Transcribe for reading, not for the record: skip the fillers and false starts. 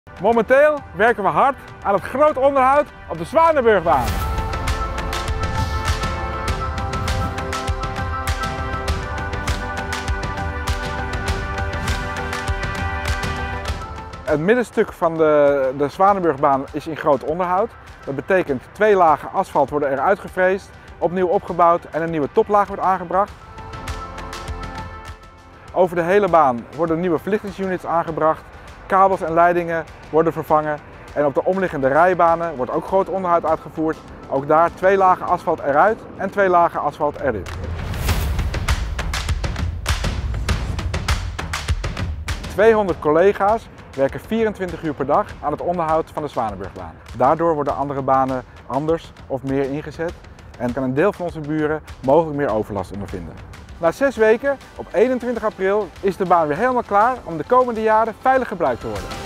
Momenteel werken we hard aan het groot onderhoud op de Zwanenburgbaan. Het middenstuk van de Zwanenburgbaan is in groot onderhoud. Dat betekent 2 lagen asfalt worden eruit gevreesd, opnieuw opgebouwd en een nieuwe toplaag wordt aangebracht. Over de hele baan worden nieuwe verlichtingsunits aangebracht, kabels en leidingen worden vervangen en op de omliggende rijbanen wordt ook groot onderhoud uitgevoerd. Ook daar 2 lagen asfalt eruit en 2 lagen asfalt erin. 200 collega's werken 24 uur per dag aan het onderhoud van de Zwanenburgbaan. Daardoor worden andere banen anders of meer ingezet en kan een deel van onze buren mogelijk meer overlast ondervinden. Na 6 weken, op 21 april, is de baan weer helemaal klaar om de komende jaren veilig gebruikt te worden.